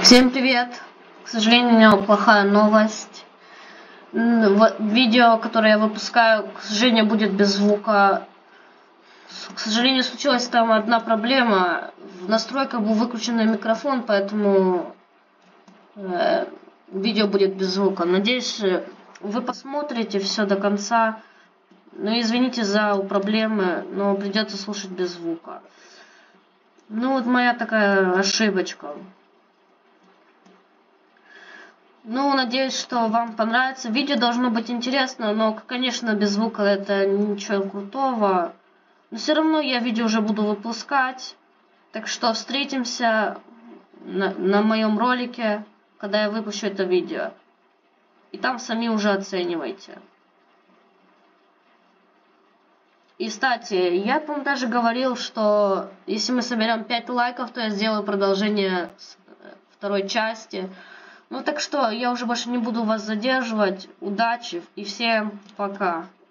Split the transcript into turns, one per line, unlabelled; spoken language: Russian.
Всем привет! К сожалению, у меня плохая новость. Видео, которое я выпускаю, к сожалению, будет без звука. К сожалению, случилась там одна проблема. В настройках был выключен микрофон, поэтому видео будет без звука. Надеюсь, вы посмотрите все до конца. Ну, извините за проблемы, но придется слушать без звука. Ну, вот моя такая ошибочка. Ну, надеюсь, что вам понравится. Видео должно быть интересно, но, конечно, без звука это ничего крутого. Но все равно я видео уже буду выпускать. Так что встретимся на моем ролике, когда я выпущу это видео. И там сами уже оценивайте. И, кстати, я, по-моему, даже говорил, что если мы соберем 5 лайков, то я сделаю продолжение второй части. Ну так что, я уже больше не буду вас задерживать. Удачи и всем пока.